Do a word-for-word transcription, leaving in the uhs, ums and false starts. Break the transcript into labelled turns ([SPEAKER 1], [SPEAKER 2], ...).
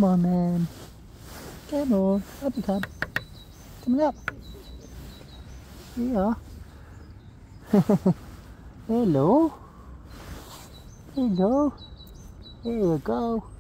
[SPEAKER 1] Come on, man. Come on. Up you come. Coming up. Here you are. Hello. Hello. There you go.